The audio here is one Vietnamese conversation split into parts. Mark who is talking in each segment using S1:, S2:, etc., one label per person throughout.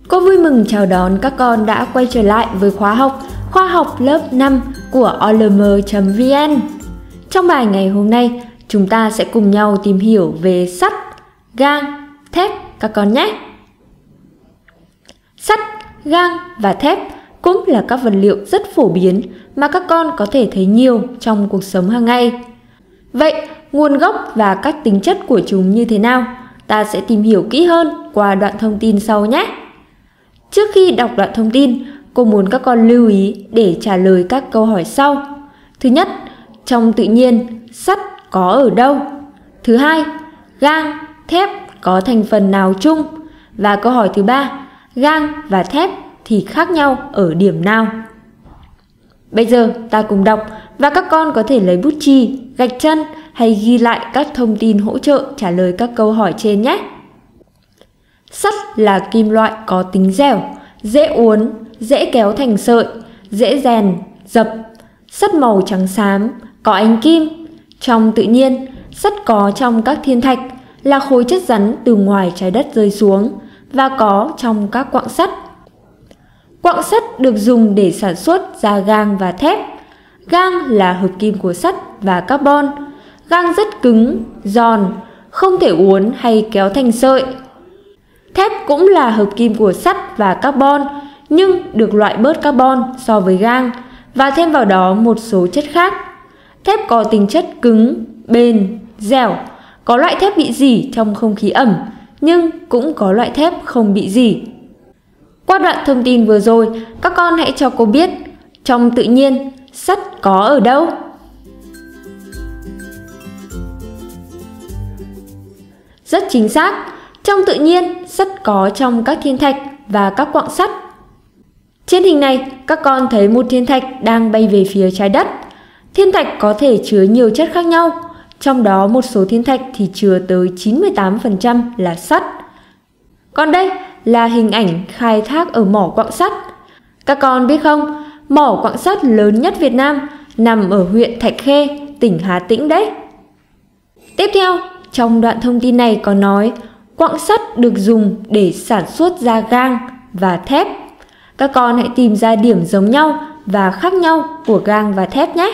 S1: Cô vui mừng chào đón các con đã quay trở lại với khóa học Khoa học lớp 5 của olm.vn. Trong bài ngày hôm nay, chúng ta sẽ cùng nhau tìm hiểu về sắt, gang, thép các con nhé. Sắt, gang và thép cũng là các vật liệu rất phổ biến mà các con có thể thấy nhiều trong cuộc sống hàng ngày. Vậy, nguồn gốc và các tính chất của chúng như thế nào? Ta sẽ tìm hiểu kỹ hơn qua đoạn thông tin sau nhé. Trước khi đọc đoạn thông tin, cô muốn các con lưu ý để trả lời các câu hỏi sau. Thứ nhất, trong tự nhiên, sắt có ở đâu? Thứ hai, gang, thép có thành phần nào chung? Và câu hỏi thứ ba, gang và thép thì khác nhau ở điểm nào? Bây giờ ta cùng đọc và các con có thể lấy bút chì, gạch chân hay ghi lại các thông tin hỗ trợ trả lời các câu hỏi trên nhé. Sắt là kim loại có tính dẻo, dễ uốn, dễ kéo thành sợi, dễ rèn, dập. Sắt màu trắng xám, có ánh kim. Trong tự nhiên, sắt có trong các thiên thạch, là khối chất rắn từ ngoài trái đất rơi xuống và có trong các quặng sắt. Quặng sắt được dùng để sản xuất ra gang và thép. Gang là hợp kim của sắt và carbon. Gang rất cứng, giòn, không thể uốn hay kéo thành sợi. Thép cũng là hợp kim của sắt và carbon, nhưng được loại bớt carbon so với gang và thêm vào đó một số chất khác. Thép có tính chất cứng, bền, dẻo. Có loại thép bị rỉ trong không khí ẩm, nhưng cũng có loại thép không bị rỉ. Qua đoạn thông tin vừa rồi, các con hãy cho cô biết trong tự nhiên sắt có ở đâu? Rất chính xác, trong tự nhiên sắt có trong các thiên thạch và các quặng sắt. Trên hình này, các con thấy một thiên thạch đang bay về phía trái đất. Thiên thạch có thể chứa nhiều chất khác nhau, trong đó một số thiên thạch thì chứa tới 98% là sắt. Còn đây là hình ảnh khai thác ở mỏ quặng sắt. Các con biết không, mỏ quặng sắt lớn nhất Việt Nam nằm ở huyện Thạch Khê, tỉnh Hà Tĩnh đấy. Tiếp theo, trong đoạn thông tin này có nói quặng sắt được dùng để sản xuất ra gang và thép. Các con hãy tìm ra điểm giống nhau và khác nhau của gang và thép nhé.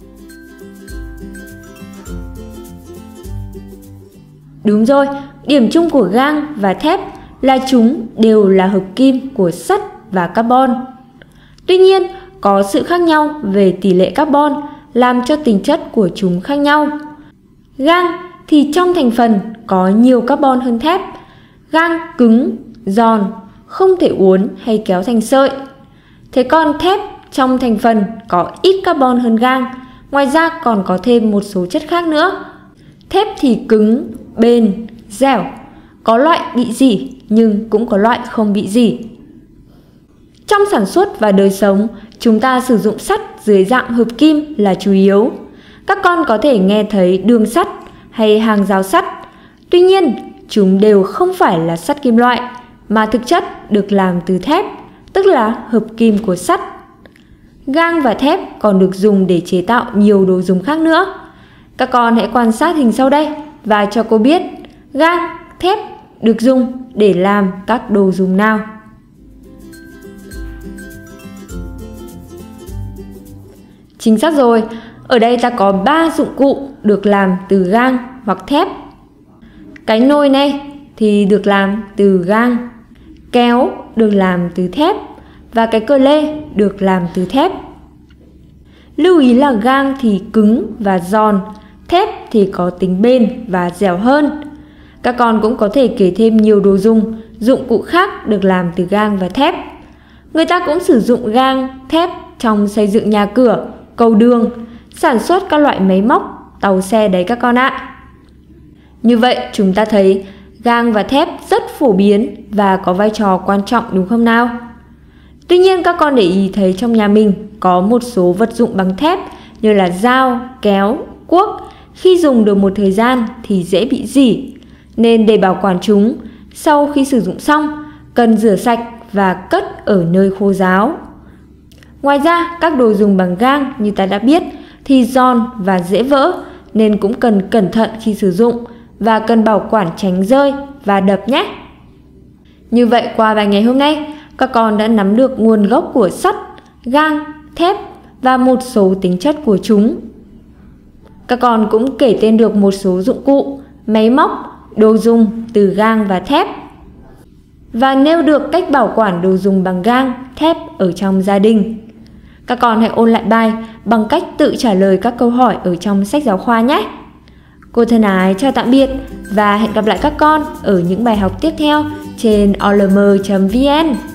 S1: Đúng rồi, điểm chung của gang và thép là chúng đều là hợp kim của sắt và carbon. Tuy nhiên, có sự khác nhau về tỷ lệ carbon làm cho tính chất của chúng khác nhau. Gang thì trong thành phần có nhiều carbon hơn thép. Gang cứng, giòn, không thể uốn hay kéo thành sợi. Thế còn thép trong thành phần có ít carbon hơn gang, ngoài ra còn có thêm một số chất khác nữa. Thép thì cứng, bền, dẻo, có loại bị rỉ nhưng cũng có loại không bị rỉ. Trong sản xuất và đời sống, chúng ta sử dụng sắt dưới dạng hợp kim là chủ yếu. Các con có thể nghe thấy đường sắt hay hàng rào sắt. Tuy nhiên, chúng đều không phải là sắt kim loại, mà thực chất được làm từ thép, tức là hợp kim của sắt. Gang và thép còn được dùng để chế tạo nhiều đồ dùng khác nữa. Các con hãy quan sát hình sau đây và cho cô biết gang, thép được dùng để làm các đồ dùng nào. Chính xác rồi, ở đây ta có 3 dụng cụ được làm từ gang hoặc thép. Cái nồi này thì được làm từ gang, kéo được làm từ thép và cái cờ lê được làm từ thép. Lưu ý là gang thì cứng và giòn, thép thì có tính bền và dẻo hơn. Các con cũng có thể kể thêm nhiều đồ dùng, dụng cụ khác được làm từ gang và thép. Người ta cũng sử dụng gang, thép trong xây dựng nhà cửa, cầu đường, sản xuất các loại máy móc, tàu xe đấy các con ạ. Như vậy chúng ta thấy gang và thép rất phổ biến và có vai trò quan trọng đúng không nào? Tuy nhiên các con để ý thấy trong nhà mình có một số vật dụng bằng thép như là dao, kéo, cuốc, khi dùng được một thời gian thì dễ bị rỉ. Nên để bảo quản chúng, sau khi sử dụng xong, cần rửa sạch và cất ở nơi khô ráo. Ngoài ra, các đồ dùng bằng gang như ta đã biết thì giòn và dễ vỡ, nên cũng cần cẩn thận khi sử dụng và cần bảo quản tránh rơi và đập nhé. Như vậy qua bài ngày hôm nay, các con đã nắm được nguồn gốc của sắt, gang, thép và một số tính chất của chúng. Các con cũng kể tên được một số dụng cụ, máy móc, đồ dùng từ gang và thép. Và nêu được cách bảo quản đồ dùng bằng gang, thép ở trong gia đình. Các con hãy ôn lại bài bằng cách tự trả lời các câu hỏi ở trong sách giáo khoa nhé. Cô thân ái chào tạm biệt và hẹn gặp lại các con ở những bài học tiếp theo trên olm.vn.